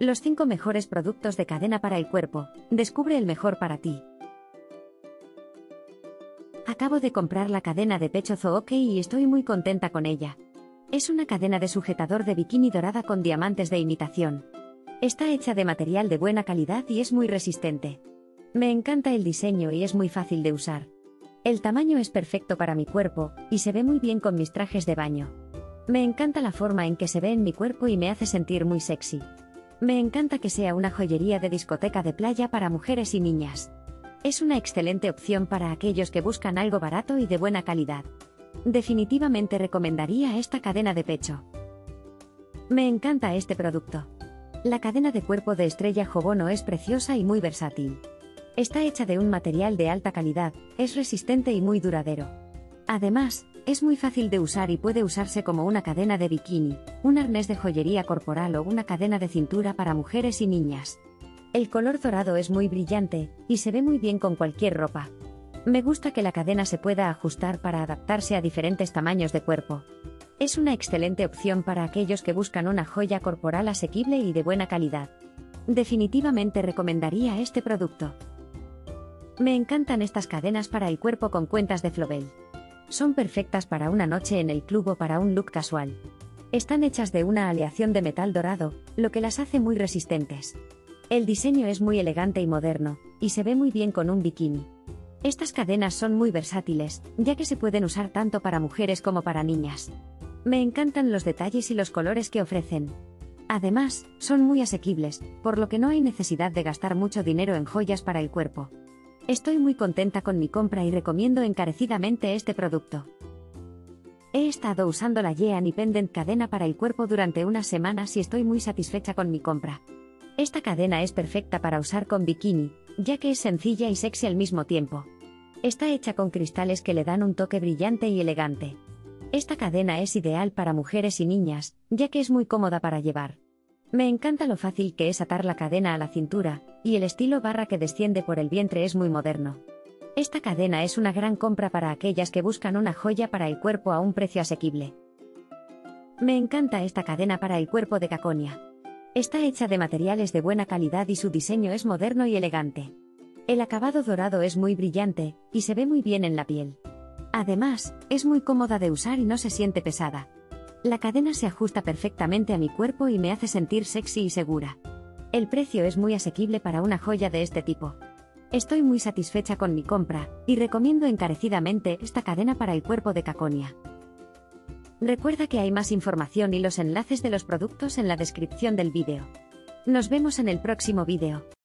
Los 5 mejores productos de cadena para el cuerpo. Descubre el mejor para ti. Acabo de comprar la cadena de pecho Zooke y estoy muy contenta con ella. Es una cadena de sujetador de bikini dorada con diamantes de imitación. Está hecha de material de buena calidad y es muy resistente. Me encanta el diseño y es muy fácil de usar. El tamaño es perfecto para mi cuerpo y se ve muy bien con mis trajes de baño. Me encanta la forma en que se ve en mi cuerpo y me hace sentir muy sexy. Me encanta que sea una joyería de discoteca de playa para mujeres y niñas. Es una excelente opción para aquellos que buscan algo barato y de buena calidad. Definitivamente recomendaría esta cadena de pecho. Me encanta este producto. La cadena de cuerpo de Estrella Jobono es preciosa y muy versátil. Está hecha de un material de alta calidad, es resistente y muy duradero. Además, es muy fácil de usar y puede usarse como una cadena de bikini, un arnés de joyería corporal o una cadena de cintura para mujeres y niñas. El color dorado es muy brillante y se ve muy bien con cualquier ropa. Me gusta que la cadena se pueda ajustar para adaptarse a diferentes tamaños de cuerpo. Es una excelente opción para aquellos que buscan una joya corporal asequible y de buena calidad. Definitivamente recomendaría este producto. Me encantan estas cadenas para el cuerpo con cuentas de Flobel. Son perfectas para una noche en el club o para un look casual. Están hechas de una aleación de metal dorado, lo que las hace muy resistentes. El diseño es muy elegante y moderno, y se ve muy bien con un bikini. Estas cadenas son muy versátiles, ya que se pueden usar tanto para mujeres como para niñas. Me encantan los detalles y los colores que ofrecen. Además, son muy asequibles, por lo que no hay necesidad de gastar mucho dinero en joyas para el cuerpo. Estoy muy contenta con mi compra y recomiendo encarecidamente este producto. He estado usando la Yean Pendant cadena para el cuerpo durante unas semanas y estoy muy satisfecha con mi compra. Esta cadena es perfecta para usar con bikini, ya que es sencilla y sexy al mismo tiempo. Está hecha con cristales que le dan un toque brillante y elegante. Esta cadena es ideal para mujeres y niñas, ya que es muy cómoda para llevar. Me encanta lo fácil que es atar la cadena a la cintura, y el estilo barra que desciende por el vientre es muy moderno. Esta cadena es una gran compra para aquellas que buscan una joya para el cuerpo a un precio asequible. Me encanta esta cadena para el cuerpo de Caconia. Está hecha de materiales de buena calidad y su diseño es moderno y elegante. El acabado dorado es muy brillante, y se ve muy bien en la piel. Además, es muy cómoda de usar y no se siente pesada. La cadena se ajusta perfectamente a mi cuerpo y me hace sentir sexy y segura. El precio es muy asequible para una joya de este tipo. Estoy muy satisfecha con mi compra, y recomiendo encarecidamente esta cadena para el cuerpo de Caconia. Recuerda que hay más información y los enlaces de los productos en la descripción del vídeo. Nos vemos en el próximo vídeo.